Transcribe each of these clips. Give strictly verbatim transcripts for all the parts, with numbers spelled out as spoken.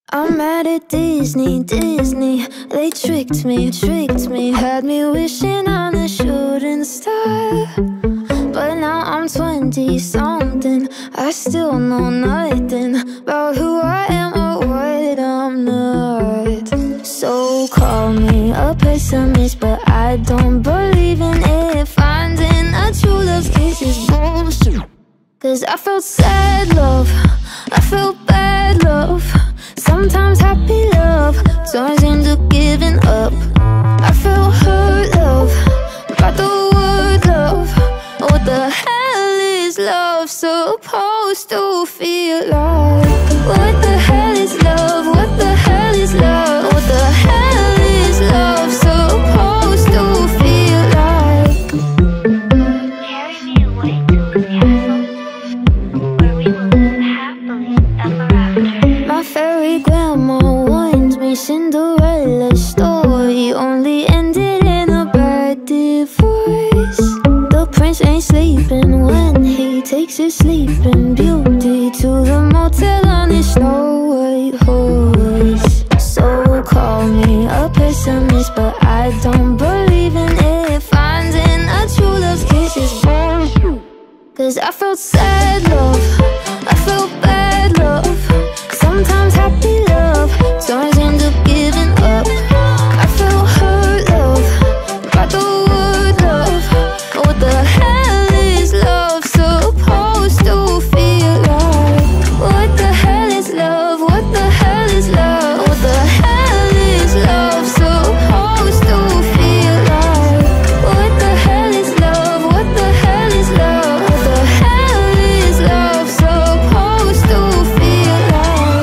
I'm mad at Disney, Disney. They tricked me, tricked me. Had me wishing on a shooting star. But now I'm twenty-something. I still know nothing about who I am or what I'm not. So call me a pessimist, but I don't believe in it. Finding a true love's kiss is bullshit. Cause I felt sad love, I felt bad love, sometimes happy love turns into giving up. I felt hurt love, by the word love. What the hell is love supposed to feel like? What the hell is love? What the hell is love? What the hell is love supposed to feel like? Carry me away to a castle where we will live happily ever after. My fairy grandma warned me Cinderella's story only ended in a bad divorce. The prince ain't sleeping when he takes his sleeping beauty to the motel on his Snow White horse. So call me a pessimist, but I don't believe in it. Finding a true love's kiss is bullshit. Cause I felt sad love, I felt bad love, sometimes happy love turns into giving up. I felt hurt love, by the word love. What the hell is love supposed to feel like? What the hell is love? What the hell is love? What the hell is love supposed to feel like? What the hell is love? What the hell is love? What the hell is love supposed to feel like?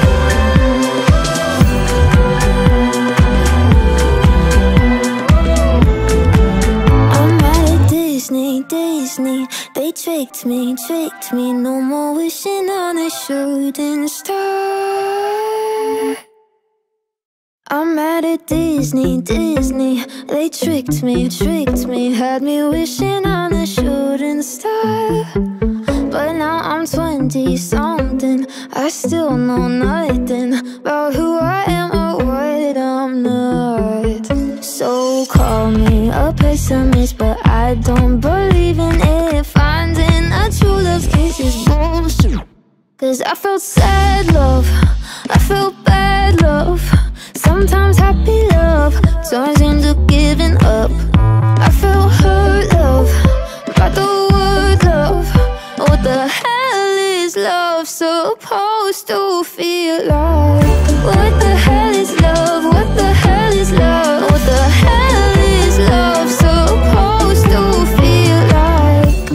I'm mad at Disney, Disney. They tricked me, tricked me. No more wishing on a shooting star. I'm mad at Disney, Disney. They tricked me, tricked me. Had me wishing on a shooting star. But now I'm twenty-something. I still know nothing about who I am or what I'm not. So call me a pessimist, but I don't believe in it. Finding a true love's kiss is bullshit. Cause I felt sad love, I felt bad love, sometimes happy love turns into giving up. I felt hurt love, by the word love. What the hell is love supposed to feel like? What the hell is love? What the hell is love? What the hell is love supposed to feel like?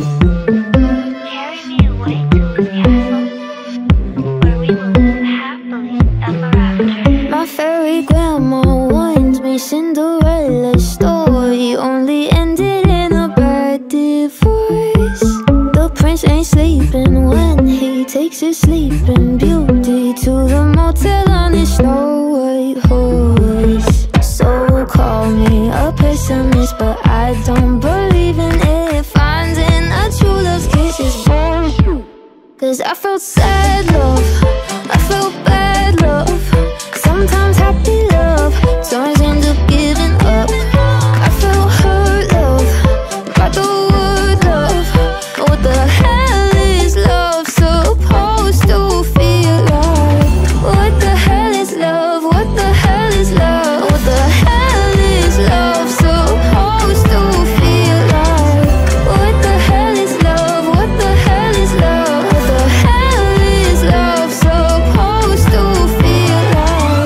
Carry me away to a castle where we will live happily ever after. My fairy grandma warned me Cinderella's story only ended in a bad divorce. The prince ain't sleeping when he takes his sleeping beauty to the motel on his Snow White horse. So call me a pessimist, but I don't believe in it. Finding a true love's kiss is bullshit. Cause I felt sad love, I felt bad love, sometimes happy love turns into giving up. I felt hurt love, by the word love. What the hell is love supposed to feel like? What the hell is love? What the hell is love? What the hell is love supposed to feel like? What the hell is love? What the hell is love? What the hell is love supposed to feel like?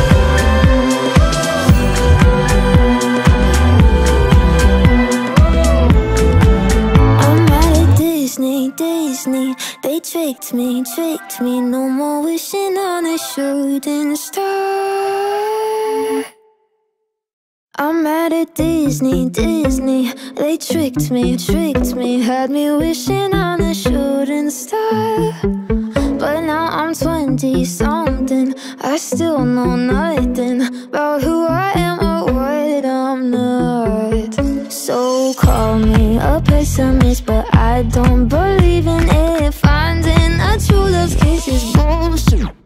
I'm mad at Disney, Disney. They tricked me, tricked me. No more wishing on a shooting star. I'm mad at Disney, Disney. They tricked me, tricked me. Had me wishing on a shooting star. But now I'm twenty-something. I still know nothing about who I am or what I'm not. So call me a pessimist, but I don't believe in it. Finding a true love's kiss is bullshit.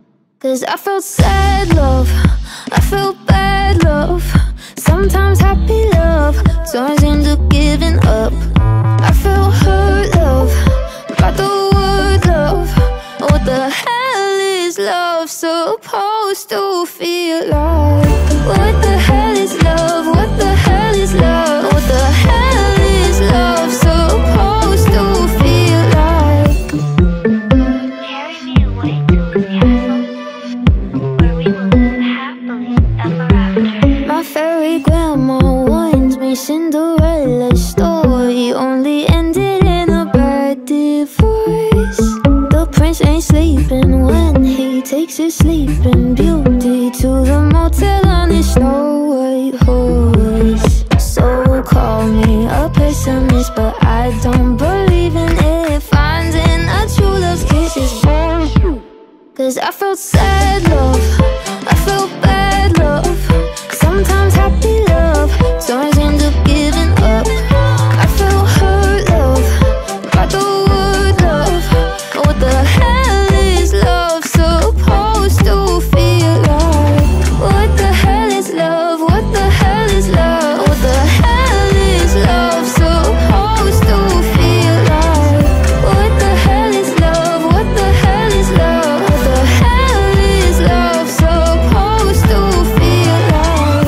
'Cause I felt sad love, I felt bad love, sometimes happy love turns into giving up. I felt hurt love, by the word love. What the hell is love supposed to feel like? What the hell is love? What the hell is love? What the hell is love supposed to feel like? Carry me away to a castle where we will live happily ever after. My fairy grandma warned me Cinderella's story only ended in a bad divorce. The prince ain't sleeping when he takes his sleeping beauty to the motel on his Snow White horse. So call me a pessimist, but I don't believe in it. Finding a true love's kiss is bullshit. 'Cause I felt sad love, I felt bad love, sometimes happy love turns into giving up. I felt hurt love, by the word love. What the hell is love supposed to feel like? What the hell is love? What the hell is love? What the hell is love supposed to feel like? What the hell is love? What the hell is love? What the hell is love supposed to feel like?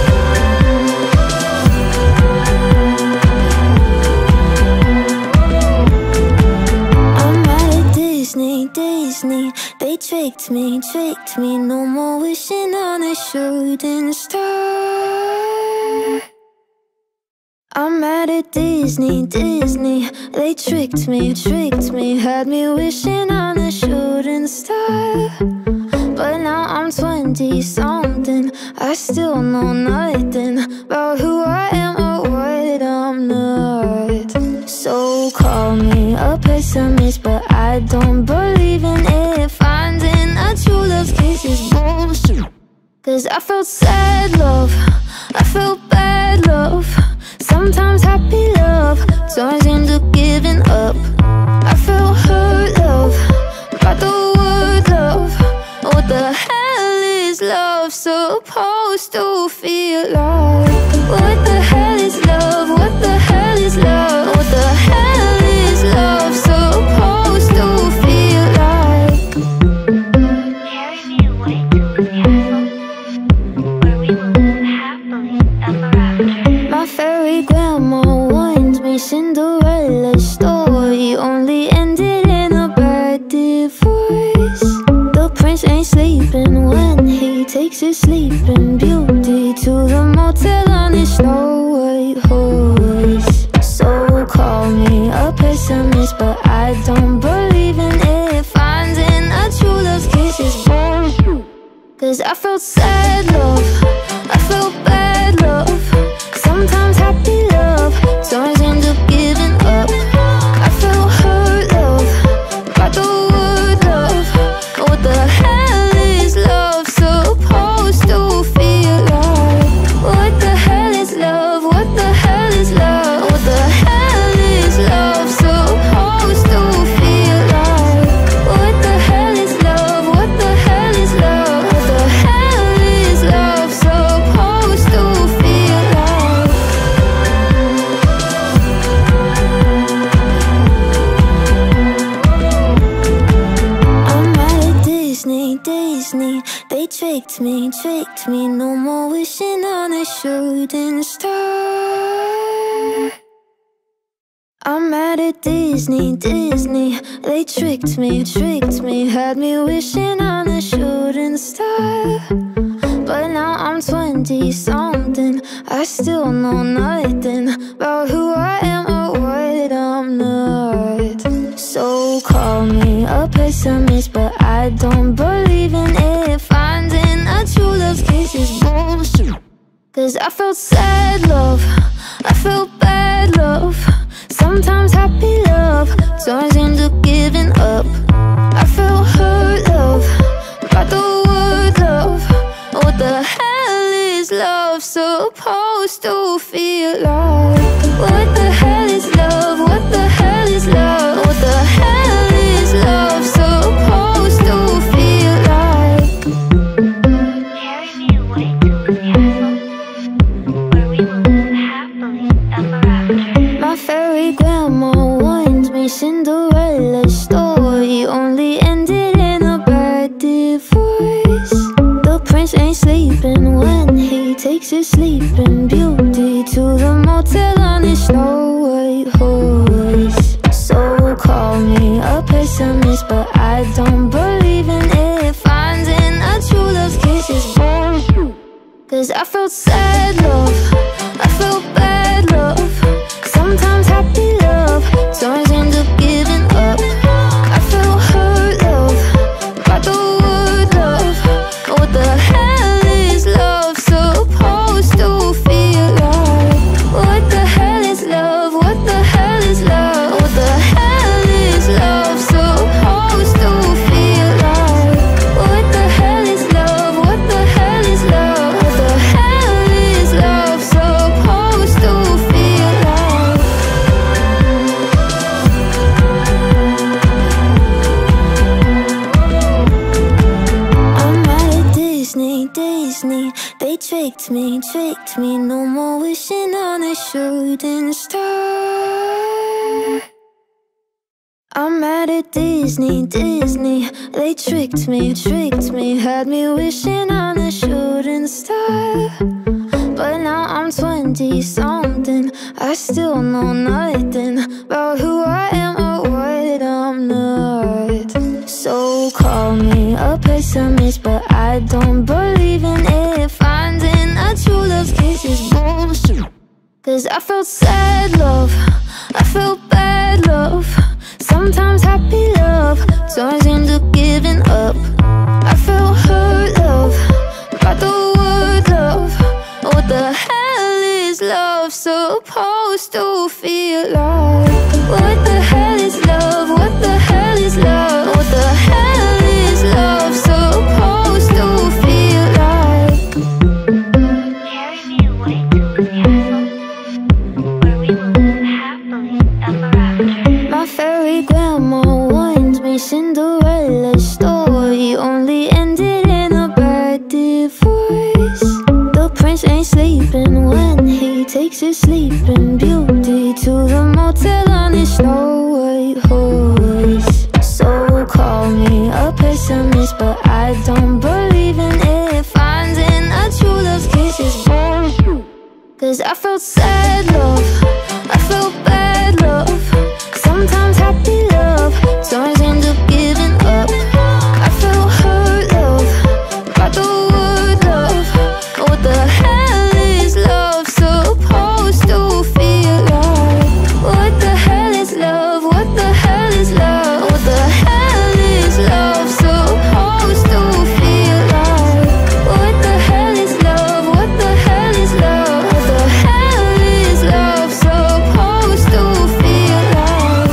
I'm mad at Disney, Disney. They tricked me, tricked me. No more wishing on a shooting star. I'm mad at Disney, Disney. They tricked me, tricked me. Had me wishing on a shooting star. But now I'm twenty-something. I still know nothing about who I am or what I'm not. So call me a pessimist, but I don't believe in it. Finding a true love's kiss is bullshit. 'Cause I felt sad love, I felt bad love, sometimes happy love turns into giving up. I felt hurt love, by the word love. What the hell is love supposed to feel like? What the hell is love? What the hell is love? What the hell is love supposed to feel like? Carry me away to a castle where we will live happily ever after. My fairy grandma warned me Cinderella's story only ended in a bad divorce. The prince ain't sleeping when he takes his sleeping beauty to the motel on his Snow White horse. So call me a pessimist, but I don't believe in it. Finding a true love's kiss is bullshit. 'Cause I felt sad love, I felt bad love, sometimes happy love turns into giving up. I felt hurt love, by the word love. What the hell is love supposed to feel like? What the hell is love? What the hell is love? What the hell is love supposed to feel like? What the hell is love? What the hell is love? What the hell is love supposed to feel like? I'm mad at Disney, Disney. They tricked me, tricked me. No more wishing on a shooting star. I'm mad at Disney, Disney. They tricked me, tricked me. Had me wishing on a shooting star. But now I'm twenty-something. I still know nothing about who I am or what I'm not. So call me a pessimist, but I don't believe in it. Finding a true love's kiss is bullshit. 'Cause I felt sad love, I felt bad love, sometimes happy love turns into giving up. I felt hurt love, by the word love. What the hell is love supposed to feel like? What the hell is love? What the hell is love? What the hell is love supposed to feel like? voice. The prince ain't sleeping when he takes his sleeping beauty to the motel on his snow white horse. So call me a pessimist, but I don't believe in it. Finding a true love's kiss is bullshit. Cause I felt sad love, I felt bad love, sometimes happy love turns into giving up. I felt hurt love, by the word love. What the hell is love supposed to feel like? What the hell is love? What the hell is love? What the hell is love supposed to feel like? What the hell is love? What the hell is love? What the hell is love supposed to feel like? I'm mad at Disney, Disney. They tricked me, tricked me. No more wishing on a shooting star. I'm mad at Disney, Disney. They tricked me, tricked me. Had me wishing on a shooting star. But now I'm twenty-something. I still know nothing about who I am or what I'm not. So call me a pessimist, but I don't believe in it. Finding a true love's kiss is bullshit. Cause I felt sad love, I felt bad love, sometimes happy love turns into giving up. I felt hurt love, by the word love. What the hell is love supposed to feel like? What the hell is love? What the hell is love? What the hell is love supposed to feel like? Carry me away to the castle, where we will live happily ever after. My fairy grandma warned me Cinderella's story only ended in a bad divorce. The prince ain't sleeping when he takes his sleeping beauty to the motel on his snow white horse. So call me a pessimist, but I don't believe in it. Finding a true love's kiss is bullshit. Cause I felt sad love, I felt bad love, sometimes happy love turns into giving up. I felt hurt love, by the word love. What the hell is love supposed to feel like? What the hell is love? What the hell is love? What the hell is love supposed to feel like? What the hell is love? What the hell is love? What the hell is love supposed to feel like?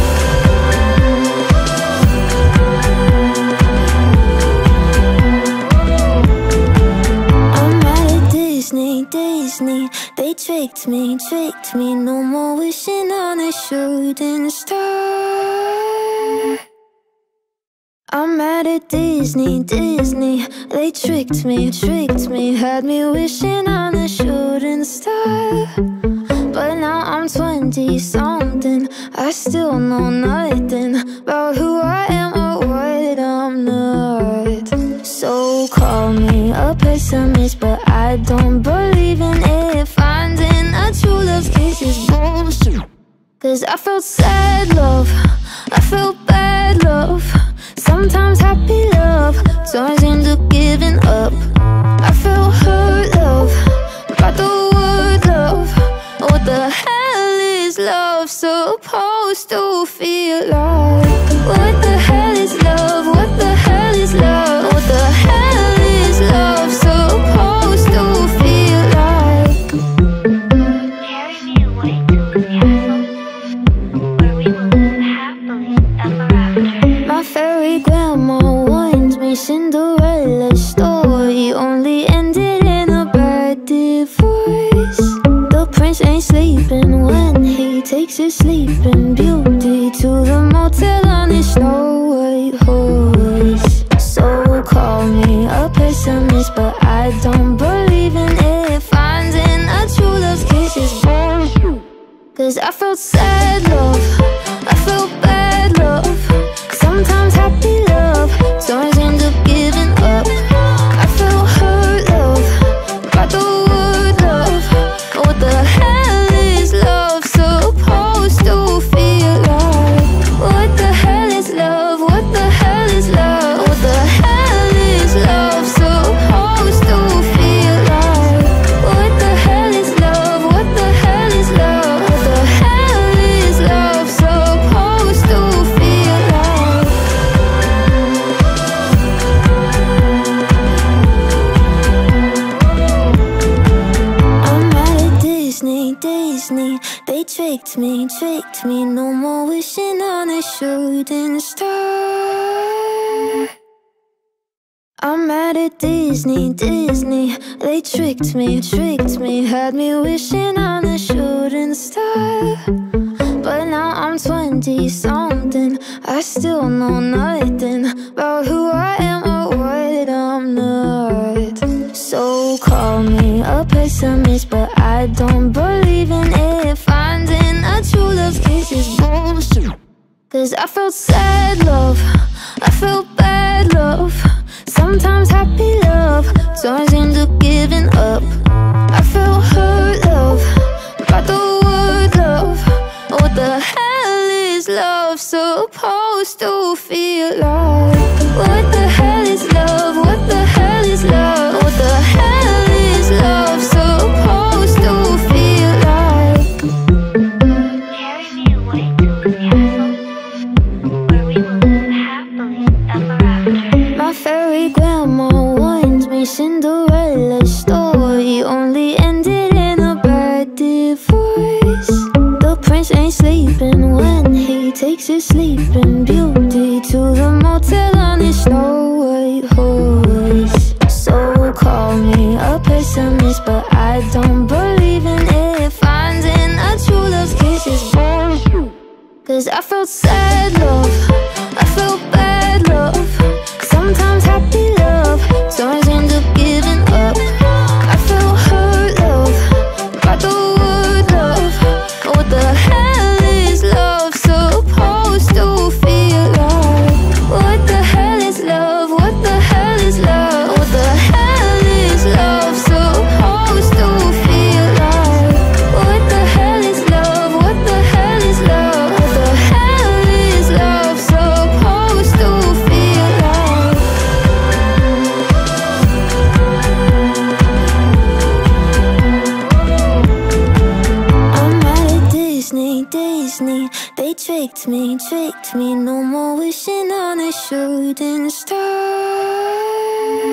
I'm mad at Disney, Disney. They tricked me, tricked me. No more wishing on a shooting star. I'm mad at Disney, Disney. They tricked me, tricked me. Had me wishing on a shooting star. But now I'm twenty-something. I still know nothing about who I am or what I'm not. So call me a pessimist, but I don't believe in it. Finding a true love's kiss is bullshit. Cause I felt sad love, I felt bad love, sometimes happy love turns into giving up. I felt hurt love, by the word love. What the hell is love supposed to feel like? What the hell is love? What the hell is love? What the hell is love supposed to feel like? Carry me away to the castle, where we will live happily ever after. My fairy grandma warned me Cinderella's story only ended in a bad divorce. The prince ain't sleeping when he takes his sleeping beauty to the motel on his snow white horse. So call me a pessimist, but I don't believe in it. Finding a true love's kiss is bullshit. Cause I felt sad love, I felt bad love, sometimes happy love turns into giving up. tricked me, tricked me. No more wishing on a shooting star. I'm mad at Disney, Disney. They tricked me, tricked me. Had me wishing on a shooting star. But now I'm twenty-something. I still know nothing about who I am or what I'm not. So call me a pessimist, but I don't believe in it. Finding a true love kiss is bullshit. Cause I felt sad love, I felt bad love, sometimes happy love turns into giving up. I felt hurt love, by the word love. What the hell is love supposed to feel like? What the hell is love? What the hell is love? What the hell is love supposed to feel like? Carry me away to a castle where we will live happily ever after. My fairy grandma warned me Cinderella's story only ended in a bad divorce. The prince ain't sleeping when he takes his sleeping beauty to the motel on his Snow White horse. So call me a pessimist, but I don't believe in it. Finding a true love's kiss is bullshit. Cause I felt sad love, I felt bad love, sometimes happy love turns into giving up. I felt hurt love, by the word love. What the hell is love supposed to feel like? What the hell is love? What the hell is love? What the hell is love supposed to feel like? What the hell is love? What the hell is love? What the hell is love supposed to feel like? I'm mad at Disney, Disney. They tricked me, tricked me. No more wishing on a shooting star.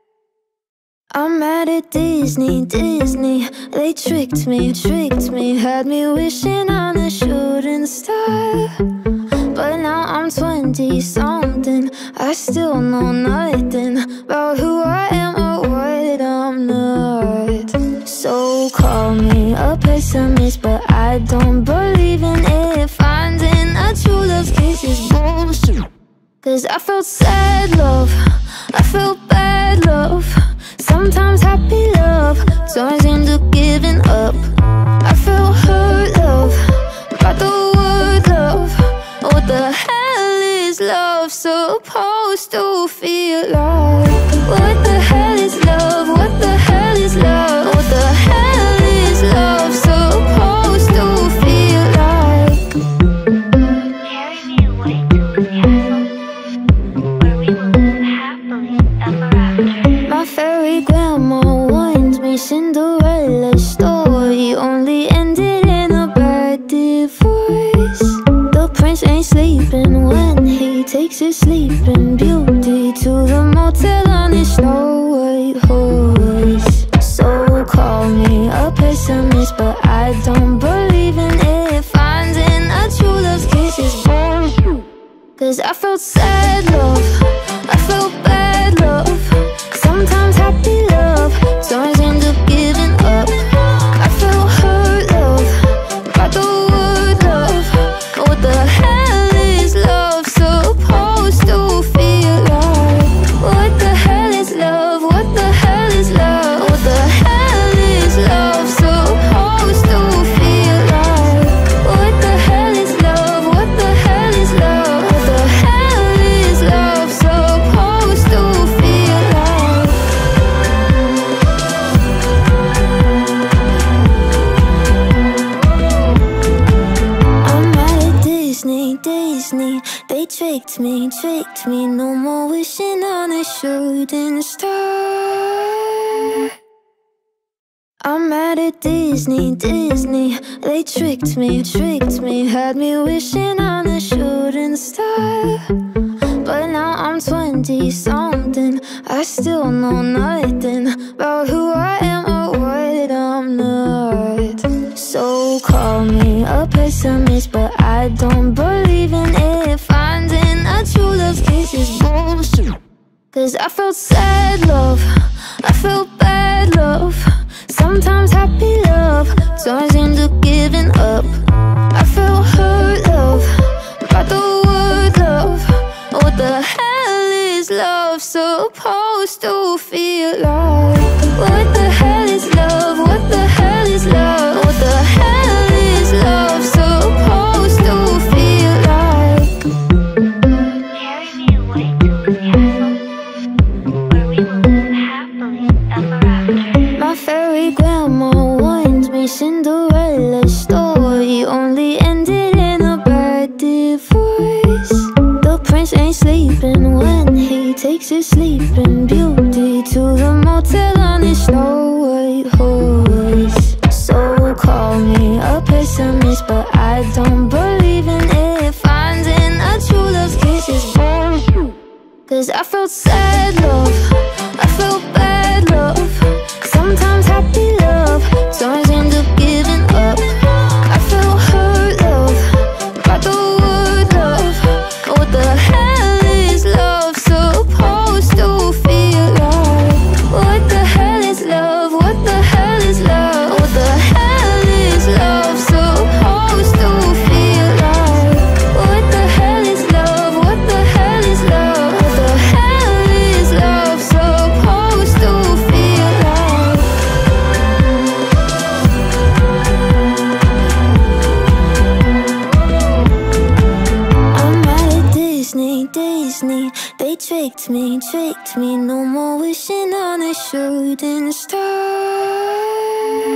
I'm mad at Disney, Disney. They tricked me, tricked me. Had me wishing on a shooting star. But now I'm twenty-something. I still know nothing about who I am or what I'm not. So call me a pessimist, but I don't believe in it. Finding a true love's kiss is bullshit. Cause I felt sad love, I felt bad love, sometimes happy love turns into giving up. I felt hurt love, by the word love. What the hell is love supposed to feel like? What the hell is love? What the hell is love? What the hell is love supposed to feel like? Carry me away to a castle where we will live happily ever after. My fairy grandma warned me Cinderella's story only ended in a bad divorce. The prince ain't sleeping when he takes his sleeping beauty to the motel on his Snow White horse. So call me a pessimist, but I don't believe in it. Finding a true love's kiss is bullshit. Cause I felt sad love, I felt bad love, sometimes happy love turns into giving up. I felt hurt love, by the word love. What the hell is love supposed to feel like? What the hell is love? What the hell is love? What the hell is love supposed to feel like? What the hell is love? What the hell is love? What the hell is love supposed to feel like? I'm mad at Disney, Disney. They tricked me, tricked me. No more wishing on a shooting star. I'm mad at Disney, Disney. They tricked me, tricked me. Had me wishing on a shooting star. But now I'm twenty-something. I still know nothing about who I am or what I'm not. So call me a pessimist, but I don't believe in it. Finding a true love's kiss is bullshit. Cause I felt sad love, I felt bad love, sometimes happy love turns into giving up. I felt hurt love, by the word love. What the hell is love supposed to feel like? What the hell is love? What the hell is love? What the hell is love supposed to feel like? Carry me away to a castle where we will live happily ever after. My fairy grandma warned me Cinderella's story only ended in a bad divorce. The prince ain't sleeping when he takes his sleeping beauty to the motel on his snow white horse. So call me a pessimist, but I don't believe in it. Finding a true love's kiss is bullshit. Cause I felt sad love, I felt bad love, sometimes happy love turns into giving up. I felt hurt love, by the word love. What the hell is love supposed to feel like? What the hell is love? What the hell is love? What the hell is love supposed to feel like? What the hell is love? What the hell is love? What the hell is love supposed to feel like? I'm mad at Disney, Disney. They tricked me, tricked me. No more wishing on a shooting star.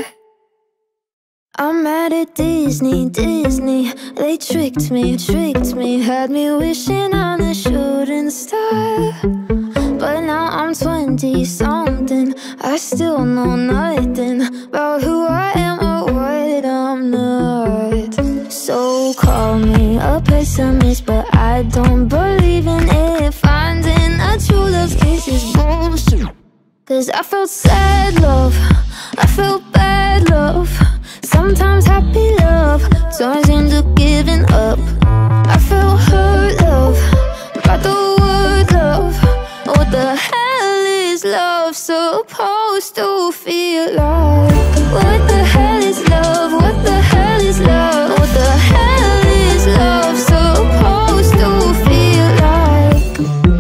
I'm mad at Disney, Disney. They tricked me, tricked me. Had me wishing on a shooting star. But now I'm twenty-something. I still know nothing about who I am or what I'm not. So call me a pessimist, but I don't believe in it. Finding a true love's kiss is bullshit. Cause I felt sad love, I felt bad love, sometimes happy love turns into giving up. I felt hurt love, by the word love. What the hell is love supposed to feel like? What the hell is love? What the hell is love? What the hell is love supposed to feel like?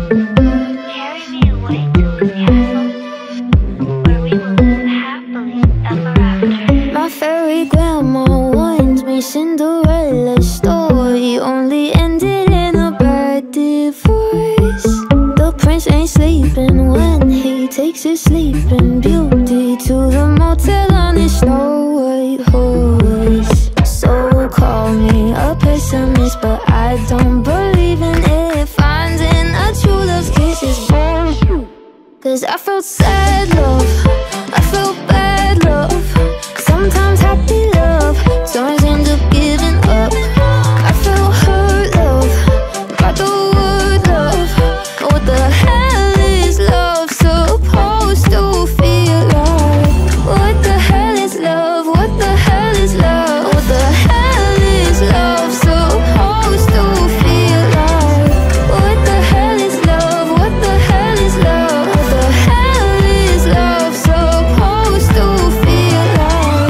Carry me away to a castle where we will live happily ever after. My fairy grandma warned me Cinderella's story only ended in a bad divorce. The prince ain't sleeping when he takes his sleeping beauty to the motel on his snow white horse. So call me a pessimist, but I don't believe in it. Finding a true love's kiss is bullshit. Cause I felt sad love, I felt bad love, sometimes happy love turns into giving up. I felt hurt love, by the word love. What the hell is love supposed to feel like? What the hell is love? What the hell is love? What the hell is love supposed to feel like? What the hell is love? What the hell is love? What the hell is love supposed to feel like?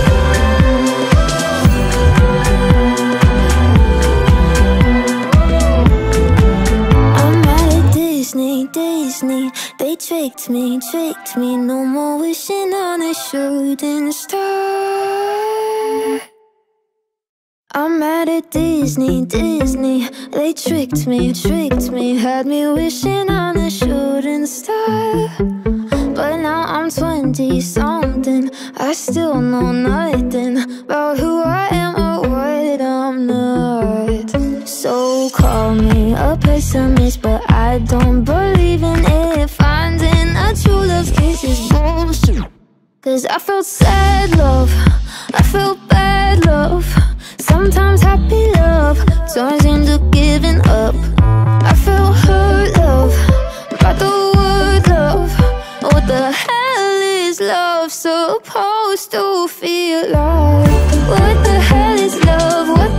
I'm mad at Disney, Disney. They tricked me, tricked me. No more wishing on a shooting star. I'm mad at Disney, Disney. They tricked me, tricked me. Had me wishing on a shooting star. But now I'm twenty-something. I still know nothing about who I am or what I'm not. So call me a pessimist, but I don't believe in it. Finding a true love's kiss is bullshit. Cause I felt sad love, I felt bad love, sometimes happy love turns into giving up. I felt hurt love, by the word love. What the hell is love supposed to feel like? What the hell is love? What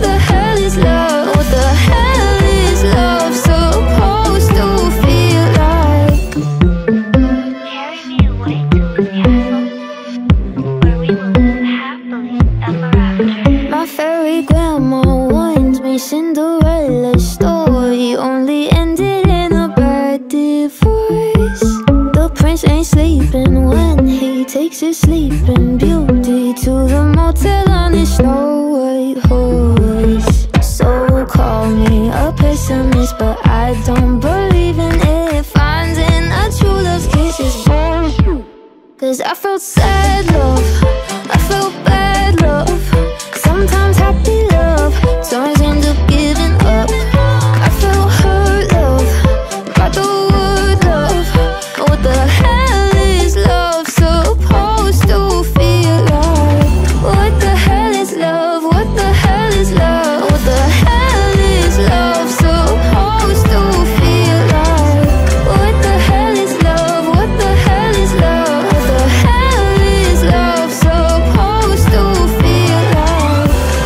away to the castle, where we will live happily ever after. My fairy grandma warned me Cinderella's story only ended in a bad divorce. The prince ain't sleeping when he takes his sleeping beauty to the motel on his snow white horse. So call me a pessimist, but I don't believe in it. Finding a true love's kiss is bullshit. Cause I felt sad love, I felt bad love, sometimes happy love turns into giving up. I felt hurt love, by the word love. What the hell is love supposed to feel like? What the hell is love? What the hell is love? What the hell is love supposed to feel like? What the hell is love? What the hell is love? What the hell is love supposed to feel like?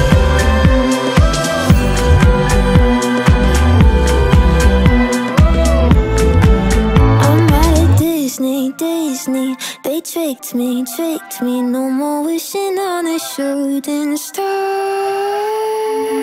I'm mad at Disney, Disney. They tricked me, tricked me. No more wishing on a shooting star.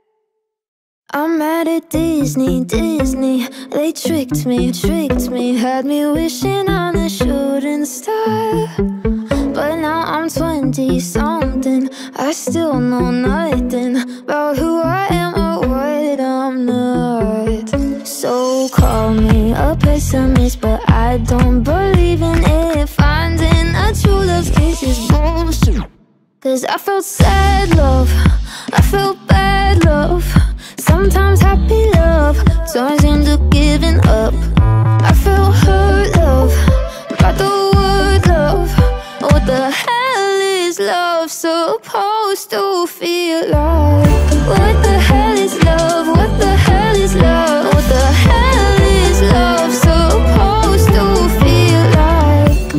I'm mad at Disney, Disney. They tricked me, tricked me. Had me wishing on a shooting star. But now I'm twenty-something. I still know nothing about who I am or what I'm not. So call me a pessimist, but I don't believe in it. Finding a true love's kiss is bullshit. Cause I felt sad love, I felt bad love, sometimes happy love turns into giving up. I felt hurt love, by the word love. What the hell is love supposed to feel like? What the hell is love? What the hell is love? What the hell is love supposed to feel like?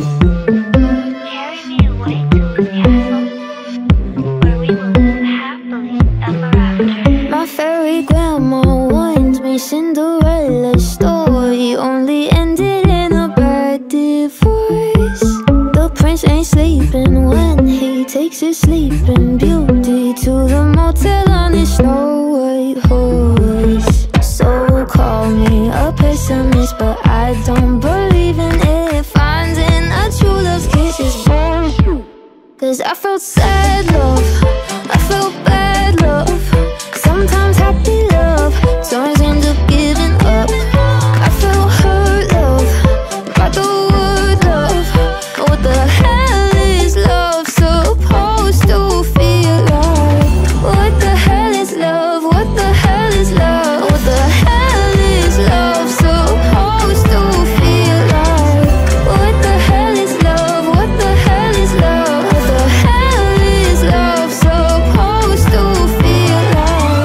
Carry me away to the castle, where we will live happily ever after. My fairy grandma warned me Cinderella's story only ended in a bad divorce. The prince ain't sleeping when he takes his sleeping beauty to the motel on his snow white horse. So call me a pessimist, but I don't believe in it. Finding a true love's kiss is bullshit. Cause I felt sad love, I felt bad love, sometimes happy love turns into giving up. I felt hurt love, by the word love. What the hell is love supposed to feel like? What the hell is love? What the hell is love? What the hell is love supposed to feel like? What the hell is love? What the hell is love? What the hell is love supposed to feel like?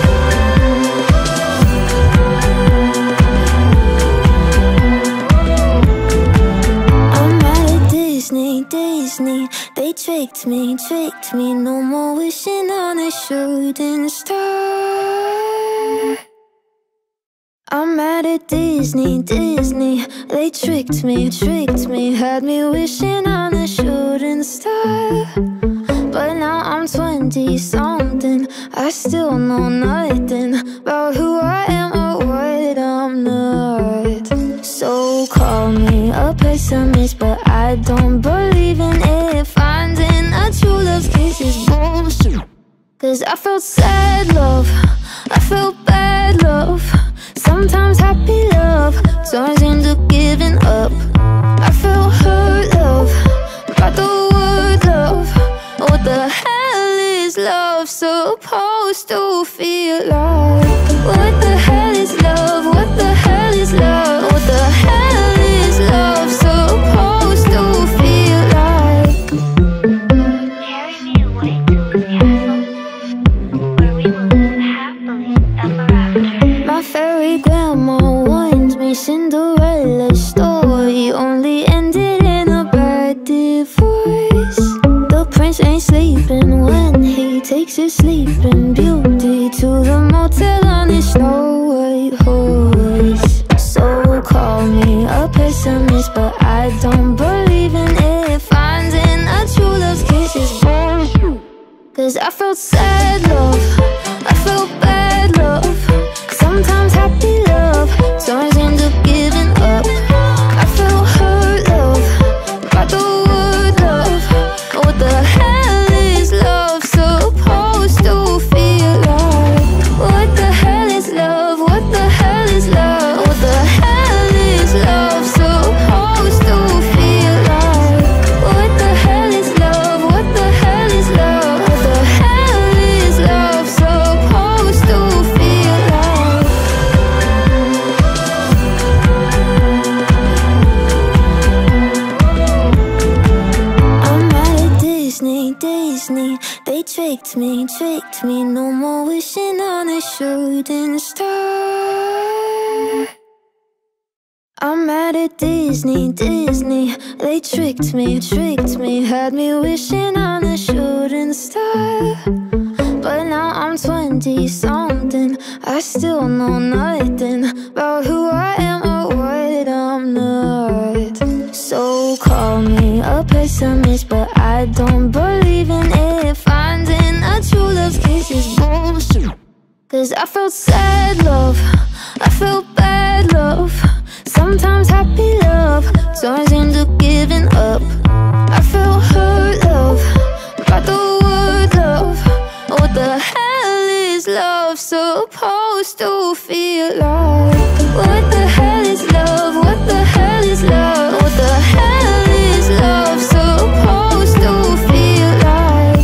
I'm mad at Disney, Disney. They tricked me, tricked me. No more wishing on a shooting star. I'm mad at Disney, Disney. They tricked me, tricked me. Had me wishing on a shooting star. But now I'm twenty-something. I still know nothing about who I am or what I'm not. So call me a pessimist, but I don't believe in it. Finding a true love's kiss is bullshit. Cause I felt sad love, I felt bad love, sometimes happy love turns into giving up. I felt hurt love, by the word love. What the hell is love supposed to feel like? What the hell is love? What the hell is love? What the hell is love supposed to feel like? Carry me away to the castle, where we will live happily ever after. My fairy grandma warned me Cinderella's story only ended in a bad divorce. The prince ain't sleeping when he takes his sleeping beauty to the motel on his snow white horse. So call me a pessimist, but I don't believe I felt sad love, I felt bad love, sometimes happy love turns into giving up. I felt hurt love, by the word love. What the hell is love supposed to feel like? What the hell is love? What the hell is love? What the hell is love supposed to feel like? What the hell is love? What the hell is love? What the hell is love supposed to feel like? I'm mad at Disney, Disney. They tricked me, tricked me. No more wishing on a shooting star. I'm mad at Disney, Disney. They tricked me, tricked me. Had me wishing on a shooting star. But now I'm twenty-something. I still know nothing about who I am or what I'm not. So call me a pessimist, but I don't believe in it. Finding a true love's kiss is bullshit. Cause I felt sad love, I felt bad love, sometimes happy love turns into giving up. I felt hurt love, by the word love. What the hell is love supposed to feel like? What the hell is love? What the hell is love? What the hell is love supposed to feel like?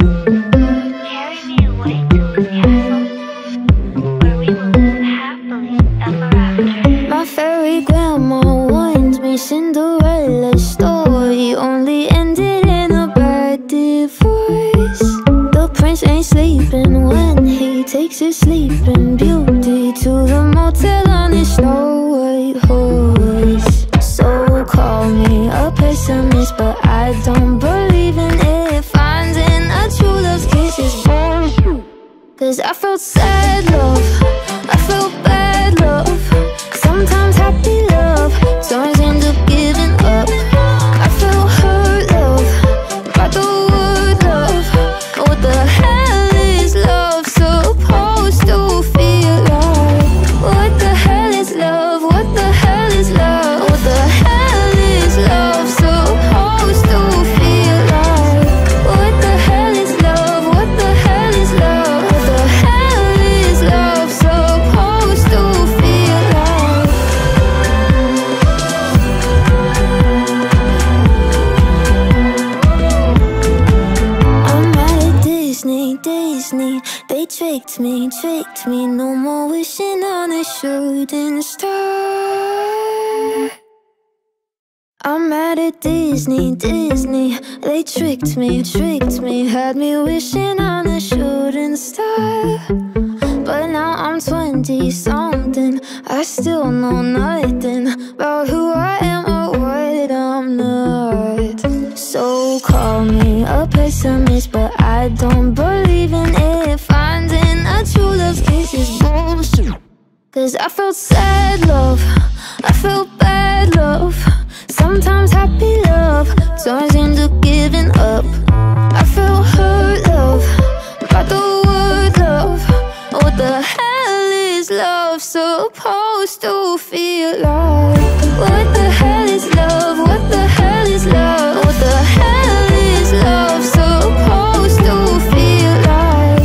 Carry me away to the castle, where we will live happily ever after. My fairy grandma warned me Cinderella's story only ended in a bad divorce. The prince ain't sleeping when he takes his sleeping beauty to the motel on his Snow White horse. So call me a pessimist, but I don't believe in it. Finding a true love's kiss is bullshit. Cause I felt sad love, I felt bad love, sometimes happy love turns into giving up. I felt hurt love, by the word love. What the hell is love supposed to feel like? What the hell is love? What the hell is love? What the hell is love supposed to feel like? What the hell is love? What the hell is love? What the hell is love supposed to feel like? I'm mad at Disney, Disney. They tricked me, tricked me. No more wishing on a shooting star. I'm mad at Disney, Disney. They tricked me, tricked me. Had me wishing on a shooting star. But now I'm twenty-something. I still know nothing about who I am or what I'm not. So call me a pessimist, but I don't believe in it. Finding a true love's kiss is bullshit. Cause I felt sad love, I felt bad love, sometimes happy love turns into giving up. I felt hurt love, by the word love. What the hell is love supposed to feel like? What the hell is love? What the hell is love? What the hell is love supposed to feel like?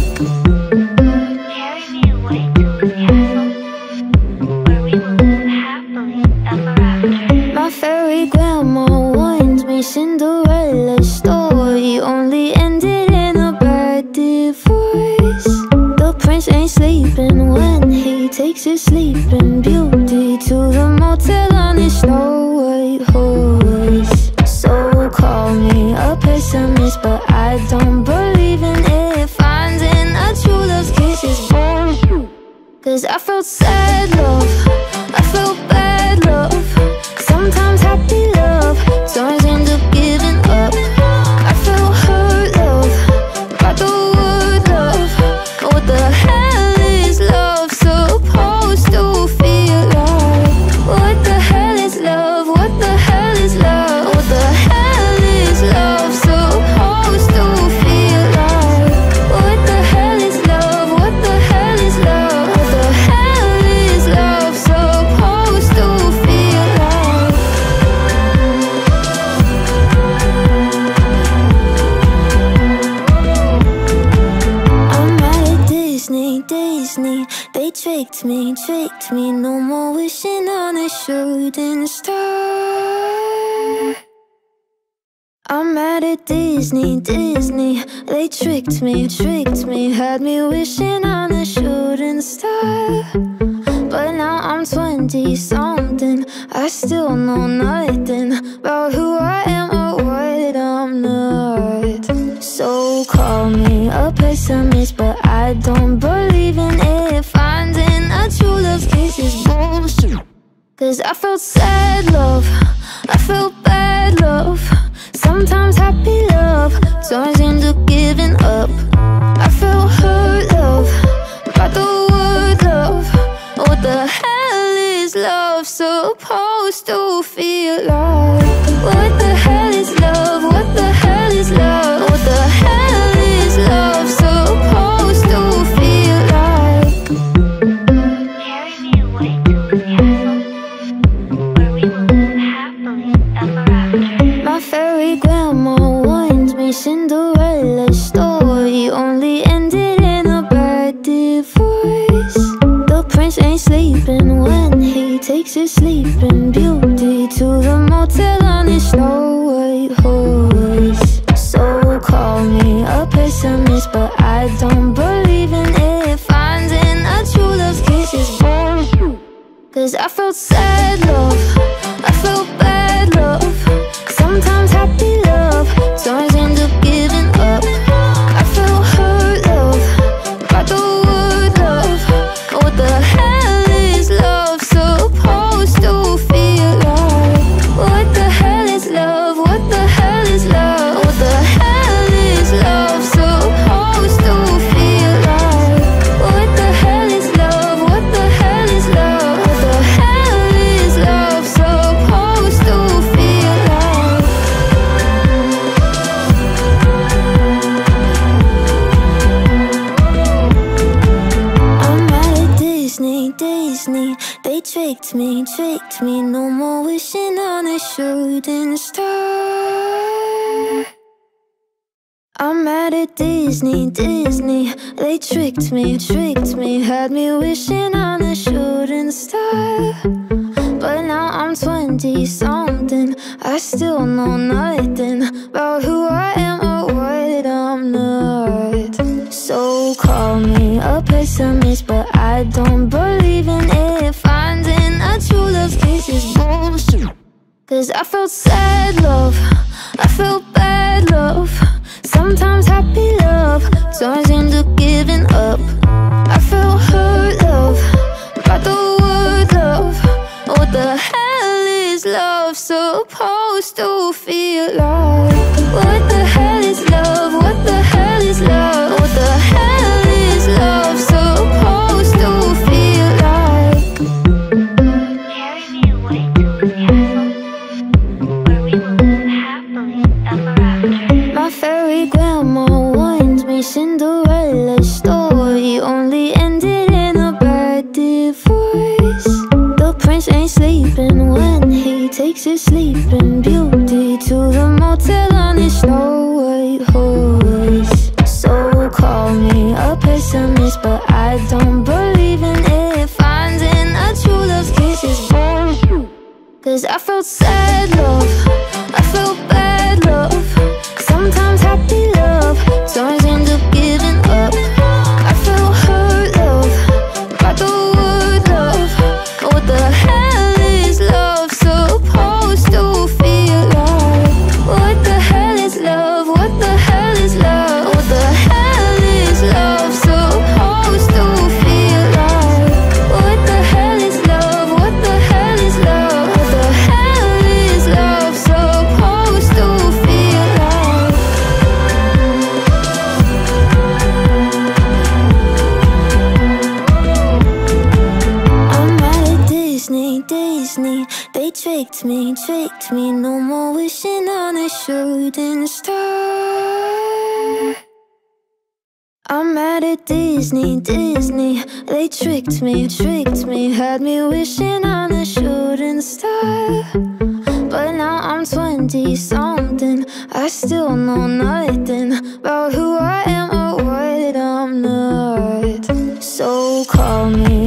Carry me away to the castle, where we will live happily ever after. My fairy grandma warned me Cinderella's story only ended in a bad divorce. The prince ain't sleeping when he takes his sleeping beauty to the motel on his Snow White horse. So call me a pessimist, but I don't believe in it. Finding a true love's kiss is bullshit. Cause I felt sad love, I felt bad love, sometimes happy love turns into giving up. I felt hurt love, by the word love. What the hell is love supposed to feel like? What the hell is love? What the hell is love? What the hell is love supposed to feel like? tricked me, tricked me. No more wishing on a shooting star. I'm mad at Disney, Disney. They tricked me, tricked me. Had me wishing on a shooting star. But now I'm twenty-something. I still know nothing about who I am or what I'm not. So call me a pessimist, but I don't believe in it. Finding a true love's kiss is bullshit. Cause I felt sad love, I felt bad love, sometimes happy love turns into giving up. I felt hurt love, by the word love. What the hell is love supposed to feel like? What the hell is love? What the hell is love? What the hell is love supposed to feel like? Carry me away to the castle, where we will live happily ever after. My fairy grandma warned me Cinderella's story only ended in a bad divorce. The prince ain't sleeping when he takes his sleeping beauty to the motel on his snow white horse. So call me a pessimist, but I don't believe in it. Finding a true love's kiss is bullshit. Cause I felt sad love, I felt bad love, sometimes happy love turns into giving up. I felt hurt love, by the word love. What the hell is love supposed to feel like? What the hell is love? What the hell is love? What the hell is love supposed to feel like? What the hell is love? What the hell is love? What the hell is love supposed to feel like? I'm mad at Disney, Disney. They tricked me, tricked me. No more wishing on a shooting star. I'm mad at Disney, Disney. They tricked me, tricked me. Had me wishing on a shooting star. But now I'm twenty-something. I still know nothing about who I am or what I'm not. So call me a pessimist, but I don't believe in it. Finding a true love's kiss is bullshit. Cause I felt sad love, I felt bad love, sometimes happy love turns into giving up. I felt hurt love, by the word love. What the hell is love supposed to feel like? What the hell is love? What the hell is love? What the hell is love supposed to feel like? Carry me away to the castle, where we will live happily ever after. My fairy grandma warned me Cinderella's story only ended in a bad divorce. The prince ain't sleeping when he takes his sleeping beauty to the motel on his snow white horse. So call me a pessimist, but I don't believe in it. Finding a true love's kiss is bullshit. Cause I felt sad love, I felt bad love, sometimes happy love turns into giving up. I felt hurt love, by the word love. What the hell is love supposed to feel like? What the hell is love? What the hell is love? What the hell is love supposed to feel like? What the hell is love? What the hell is love? What the hell is love supposed to feel like? I'm mad at Disney, Disney. They tricked me, tricked me. No more wishing on a shooting star. I'm mad at Disney, Disney. They tricked me, tricked me. Had me wishing on a shooting star. But now I'm twenty-something. I still know nothing about who I am or what I'm not. So call me a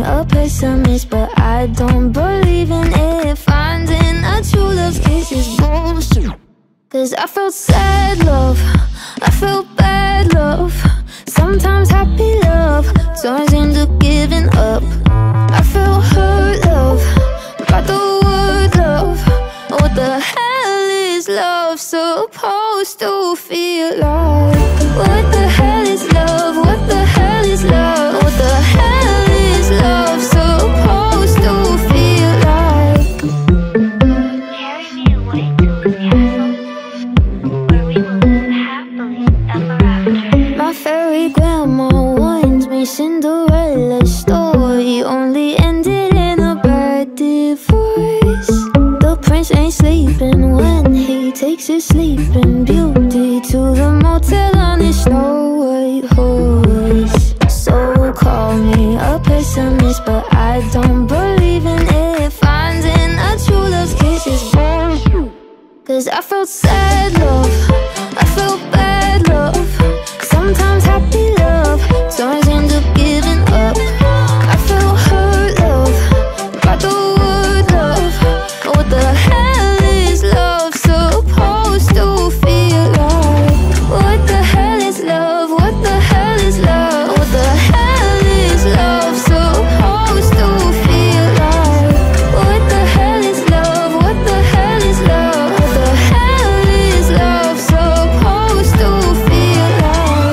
pessimist, but I don't believe in it. Finding a true love's kiss is bullshit. Cause I felt sad love, I felt bad love. Sometimes happy love turns into giving up. I felt hurt love, by the word love. What the hell is love supposed to feel like? What the hell is love? What the hell is love? What the hell is love supposed to feel like? Carry me away to a castle where we will live happily ever after. My fairy grandma warned me Cinderella's story only ended in a bad divorce. The prince ain't sleeping when he takes his sleeping beauty to the motel on his snow white horse. So call me a pessimist, but I don't believe in it. Finding a true love's kiss is bullshit. Cause I felt sad love, I felt bad love. Sometimes happy love turns into giving up. I felt hurt love, by the word love. What the hell is love supposed to feel like? What the hell is love? What the hell is love? What the hell is love supposed to feel like? What the hell is love? What the hell is love? What the hell is love supposed to feel like?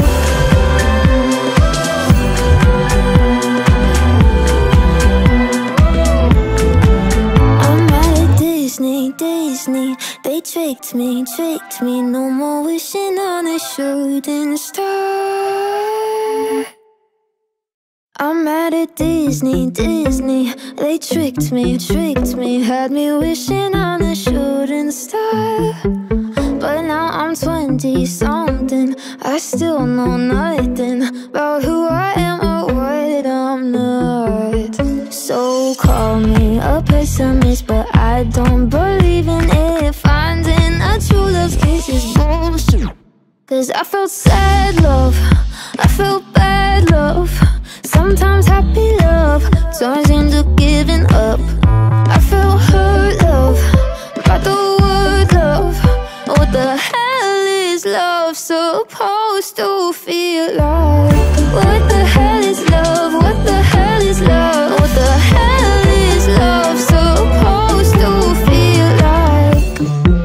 I'm mad at Disney, Disney. They tricked me, tricked me. No more wishing on a shooting star. I'm mad at Disney, Disney. They tricked me, tricked me. Had me wishing on a shooting star. But now I'm twenty-something. I still know nothing about who I am or what I'm not. So call me a pessimist, but I don't believe in it. Finding a true love's kiss is bullshit. Cause I felt sad love, I felt bad love. Sometimes happy love turns into giving up. I felt hurt love, by the word love. What the hell is love supposed to feel like? What the hell is love? What the hell is love? What the hell is love supposed to feel like?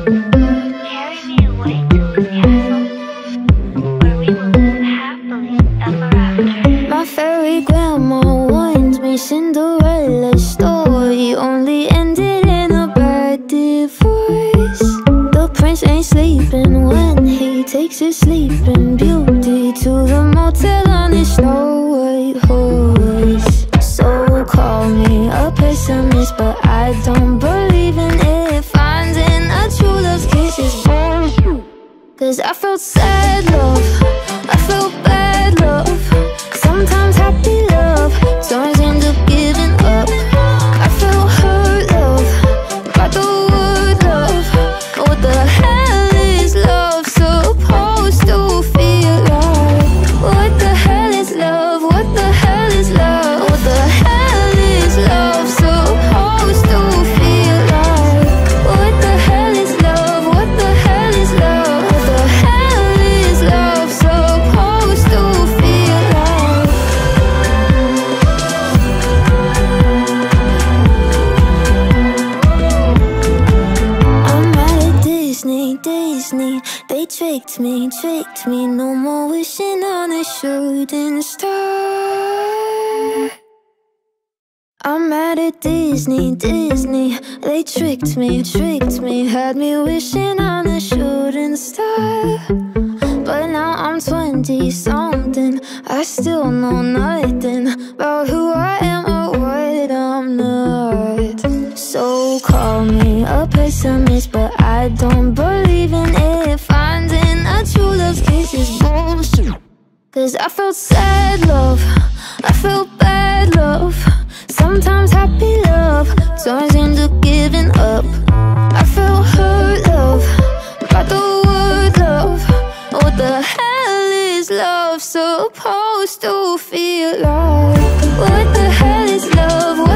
Carry me away to a castle where we will live happily ever after. My fairy grandma warned me Cinderella's story only ended in a bad divorce. The prince ain't sleeping when he takes his sleeping beauty to the motel on his snow white horse. So call me a pessimist, but I don't believe in it. Finding a true love's kiss is bullshit. Cause I felt sad love, I felt bad love. Sometimes happy love turns into giving up. I felt hurt love, by the word love. What the hell is love supposed to feel like? What the hell is love? What the hell is love? What the hell is love supposed to feel like? What the hell is love? What the hell is love? What the hell is love supposed to feel like? I'm mad at Disney, Disney. They tricked me, tricked me. No more wishing on a shooting star. I'm mad at Disney, Disney. They tricked me, tricked me. Had me wishing on a shooting star. But now I'm twenty-something. I still know nothing about who I am or what I'm not. So call me a pessimist, but I don't believe in it. Finding a true love's kiss is bullshit. Cause I felt sad love, I felt bad love. Sometimes happy love turns into giving up. I felt hurt love, by the word love. What the hell is love supposed to feel like? What the hell is love?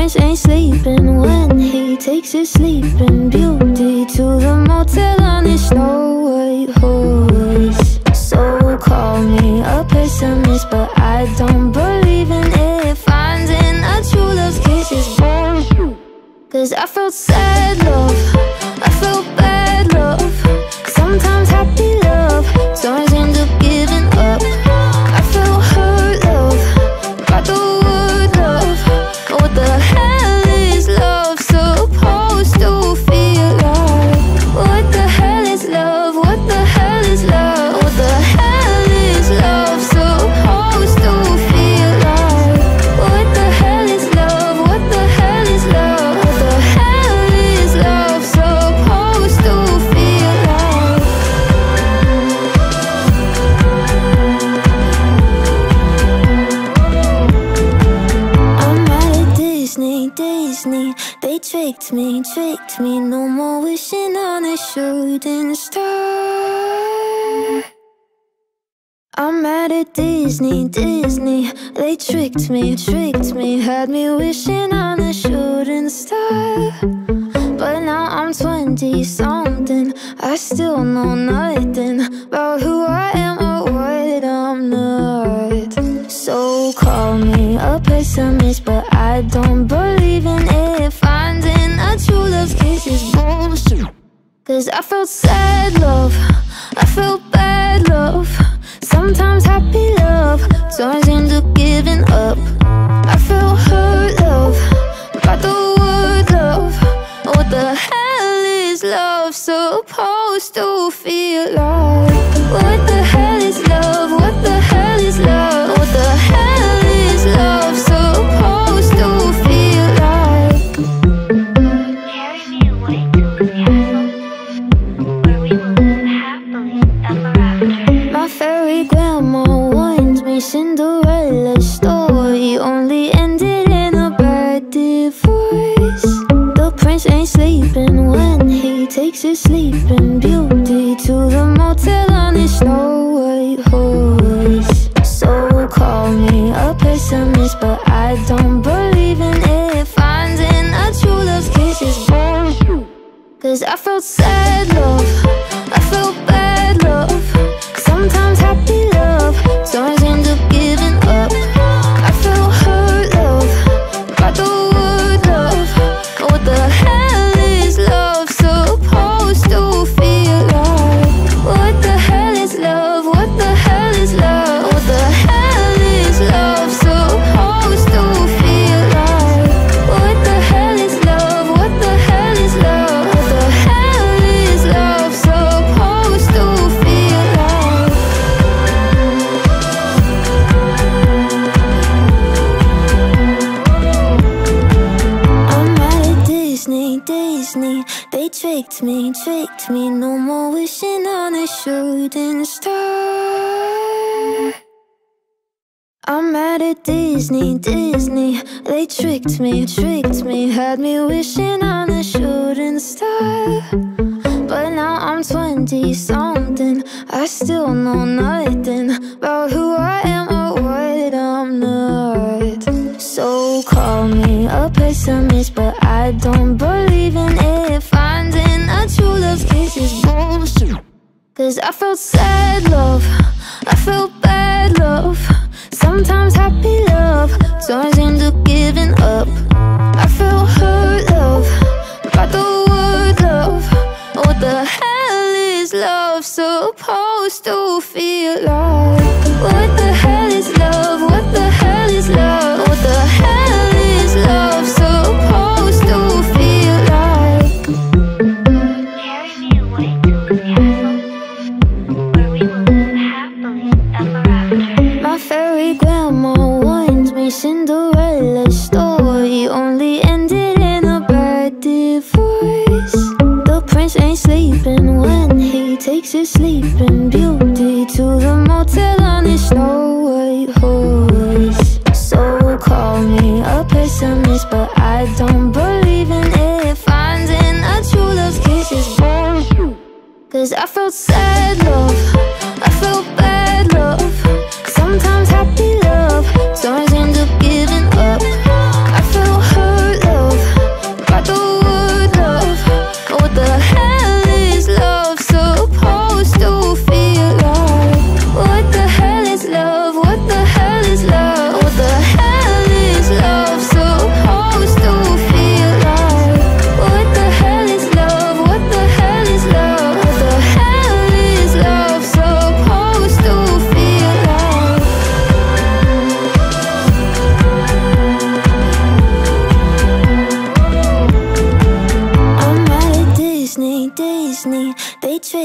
prince ain't sleeping when he takes his sleeping beauty to the motel on his snow white horse. So call me a pessimist, but I don't believe in it. Finding a true love's kiss is boring. Cause I felt sad love, I felt bad love, sometimes happy love turns into giving up. I felt hurt love, by the word love. What the hell is love supposed to feel like? What the hell is love? What the hell is love? What the hell is love supposed to feel like? What the hell is love? What the hell is love? What the hell is love supposed to feel like? I'm mad at Disney, Disney. They tricked me, tricked me. No more wishing on a shooting star. I'm mad at Disney, Disney. They tricked me, tricked me. Had me wishing on a shooting star. But now I'm twenty-something. I still know nothing about who I am or what I'm not. So call me a pessimist, but I don't believe in it. Finding a true love's kiss is bullshit. Cause I felt sad love, I felt bad love, sometimes happy love turns into giving up. I felt hurt love, by the word love. What the hell is love supposed to feel like? What the hell is love? What the hell is love? What the hell is love supposed to feel like? Carry me away to the castle, where we will live happily ever after. My fairy grandma warned me Cinderella's story only ended in a bad divorce. The prince ain't sleeping when he takes his sleeping beauty to the motel on his snow white horse. So call me a pessimist, but I don't believe in it. Finding a true love's kiss is boring. Cause I felt sad love, I felt bad love, sometimes happy love turns into giving up. I felt hurt love, by the word love. What the hell is love supposed to feel like? What the hell is love? What the hell is love? What the hell is love supposed to feel like? What the hell is love? What the hell is love? What the hell is love supposed to feel like? I'm mad at Disney, Disney. They tricked me, tricked me. No more wishing on a shooting star. I'm mad at Disney, Disney. They tricked me, tricked me. Had me wishing on a shooting star. But now I'm twenty-something. I still know nothing about who I am or what I'm not. So call me a pessimist, but I don't believe in it. Finding a true love's kiss is bullshit. Cause I felt sad love, I felt bad love, sometimes happy love turns into giving up. I felt hurt love, by the word love. What the hell is love supposed to feel like? What the hell is love? What the hell is love? What the hell is love supposed to feel like? Carry me away to the castle, where we will live happily ever after. My fairy grandma warned me Cinderella's story only ended in a bad divorce. The prince ain't sleeping when he takes his sleeping beauty to the motel on his snow white horse. So call me a pessimist, but I don't believe in it. Finding a true love's kiss is boring. Cause I felt sad love, I felt bad love, sometimes happy love turns into giving up. I felt hurt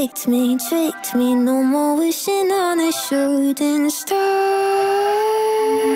tricked me, tricked me. No more wishing on a shooting star.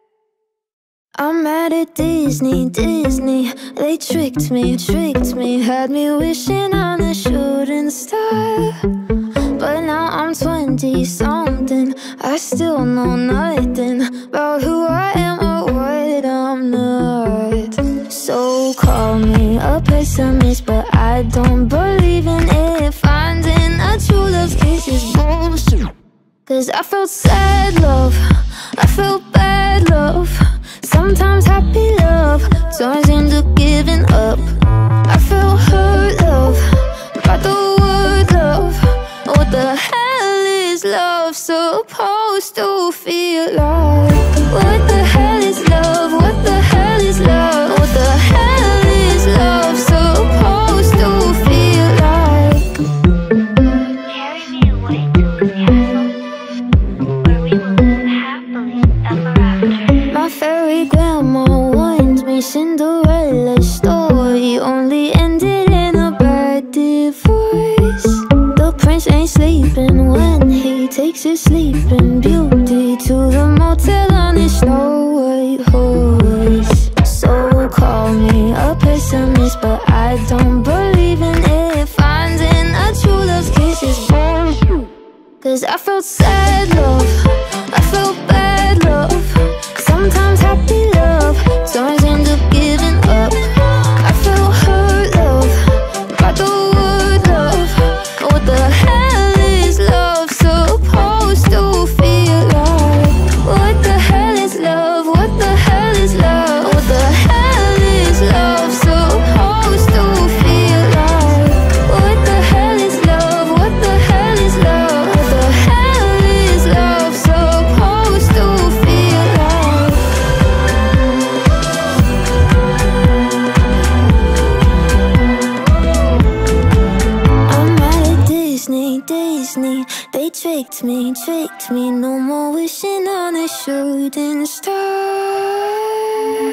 I'm mad at Disney, Disney. They tricked me, tricked me. Had me wishing on a shooting star. But now I'm twenty-something. I still know nothing about who I am or what I'm not. So call me a pessimist, but I don't believe in it. Finding a true love's kiss is bullshit. Cause I felt sad love, I felt bad love, sometimes happy love turns into giving up. I felt hurt love, by the word love. What the hell is love supposed to feel like? What the hell is love? What the hell is love? What the hell is love supposed to feel like? Carry me away to the castle, where we will live happily ever after. My fairy grandma warned me Cinderella's story only ended in a bad divorce. The prince ain't sleeping when he takes his sleeping beauty to the motel on his Snow White horse. So call me a pessimist, but I don't believe in it. Finding a true love's kiss is bullshit. Cause I felt sad love, I felt bad love, sometimes happy love turns into giving up. I felt hurt love, by the word love. What the hell is love supposed to feel like? What the hell is love? What the hell is love? What the hell is love supposed to feel like? What the hell is love? What the hell is love? What the hell is love supposed to feel like? I'm mad at Disney, Disney. They tricked me, tricked me. No more wishing on a shooting star.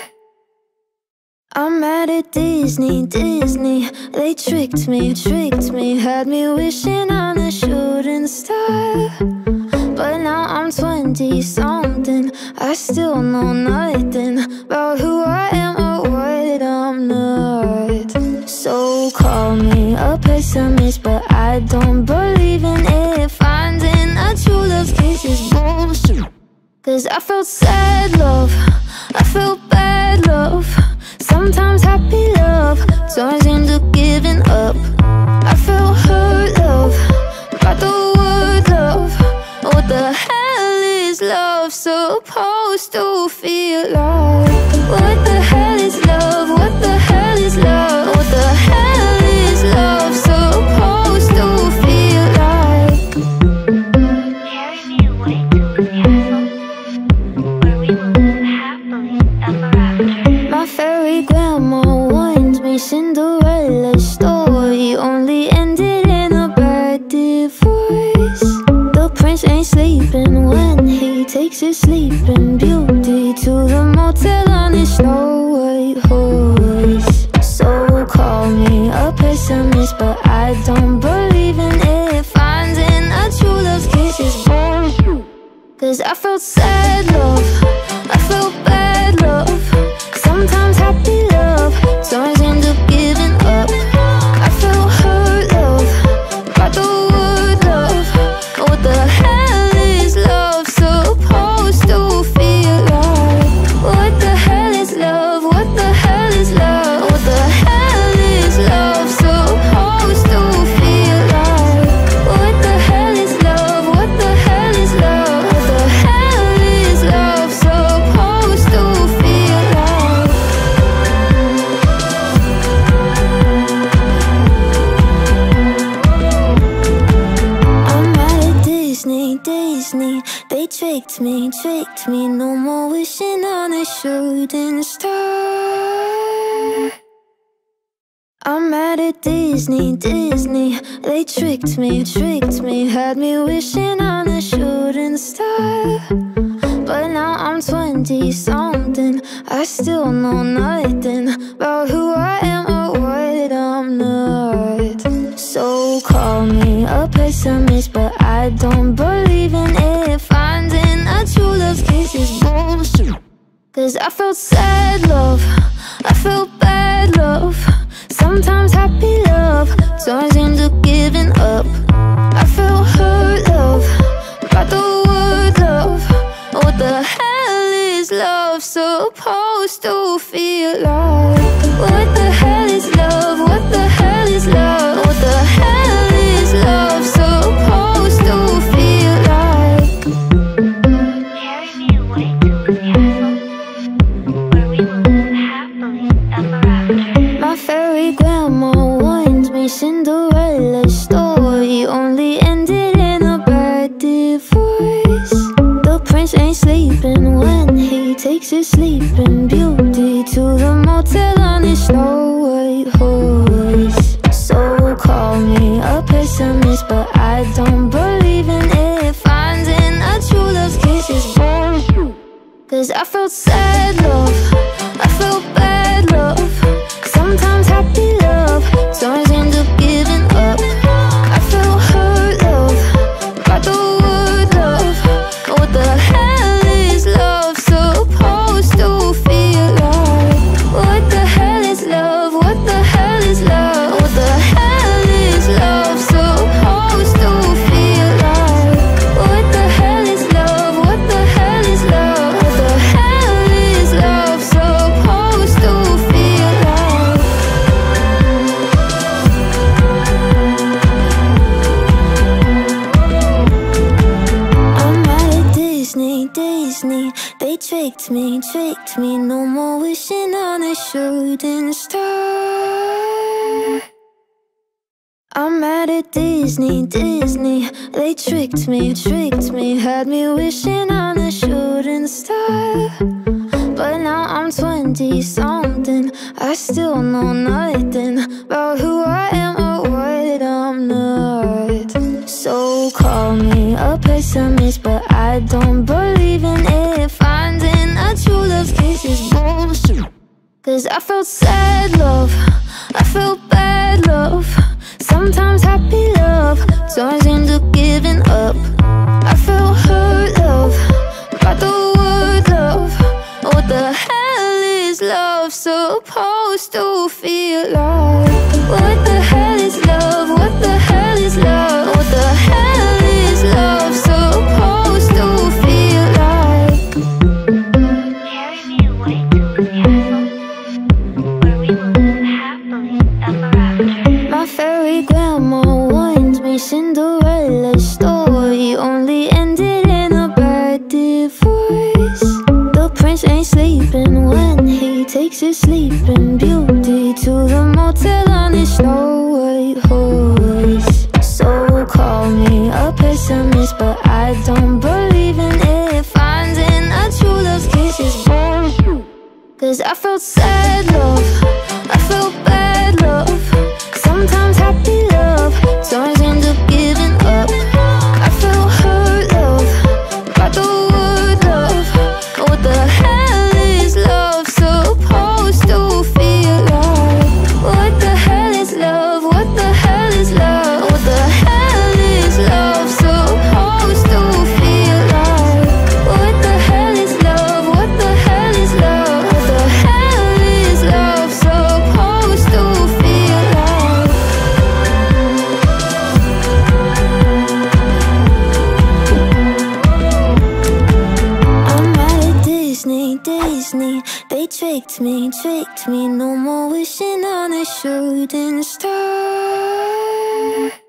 I'm mad at Disney, Disney. They tricked me, tricked me. Had me wishing on a shooting star. But now I'm twenty-something. I still know nothing about who I am or what I'm not. So call me a pessimist, but I don't believe in it. Finding a true love's kiss is bullshit. Cause I felt sad love, I felt bad love, sometimes happy love turns into giving up. I felt hurt love, by the word love. What the hell is love supposed to feel like? What the hell is love? What the hell is love? What the hell is love supposed to feel like? Carry me away to the castle, where we will live happily ever after. My fairy grandma warned me Cinderella's story only ended in a bad divorce. The prince ain't sleeping when he takes his sleeping beauty to the motel on his Snow White horse. So call me a pessimist, but I don't believe in it. Finding a true love's kiss is bullshit. Cause I felt sad love, I felt bad love, sometimes happy love turns into giving up. I felt hurt love, by the word love. What the hell is love supposed to feel like? What the hell is love? What the hell is love? What the hell is love supposed to feel like? What the hell is love? What the hell is love? What the hell is love supposed to feel like? I'm mad at Disney, Disney. They tricked me, tricked me. No more wishing on a shooting star. I'm mad at Disney, Disney. They tricked me, tricked me. Had me wishing on a shooting star. But now I'm twenty-something. I still know nothing about who I am or what I'm not. So call me a pessimist, but I don't believe in it. Finding a true love's kiss is bullshit. Cause I felt sad love, I felt bad love, sometimes happy love turns into giving up. I felt hurt love, by the word love. What the hell is love supposed to feel like? What the hell is love? What the hell is love? What the hell is love supposed to feel like? Carry me away to a castle where we will live happily ever after. My fairy grandma warned me Cinderella's story only ended in a bad divorce. The prince ain't sleeping when he takes his sleeping beauty to the motel on his snow white horse. So call me a pessimist, but I don't believe in it. Finding a true love's kiss is bullshit. Cause I felt sad love, I felt bad love, sometimes happy love turns into giving up. I felt hurt love, by the word love. What the hell is love supposed to feel like? What the hell is love? What the hell is love? What the hell is love supposed to feel like? What the hell is love? What the hell is love? What the hell is love supposed to feel like? I'm mad at Disney, Disney. They tricked me, tricked me. No more wishing on a shooting star. I'm mad at Disney, Disney. They tricked me, tricked me. Had me wishing on a shooting star. But now I'm twenty-something. I still know nothing about who I am or what I'm not. So call me a pessimist, but I don't believe in it. Finding a true love's kiss is bullshit. Cause I felt sad love, I felt bad love, sometimes happy love turns into giving up. I felt hurt love, by the word love. What the hell is love supposed to feel like? What the hell is love? What the hell is love? What the hell is love supposed to feel like? Carry me away to a castle where we will live happily ever after. My fairy grandma warned me Cinderella's story only ended in a bad divorce. The prince ain't sleeping when he takes his sleeping beauty to the motel on his snow white horse. So call me a pessimist, but I don't believe in it. Finding a true love's kiss is bullshit. Cause I felt sad love, I felt bad love, sometimes happy love turns into giving up. I felt hurt love, by the word love. What the hell is love supposed to feel like? What the hell is love? What the hell is love? What the hell is love supposed to feel like? What the hell is love? What the hell is love? What the hell is love supposed to feel like? I'm mad at Disney, Disney. They tricked me, tricked me. No more wishing on a shooting star.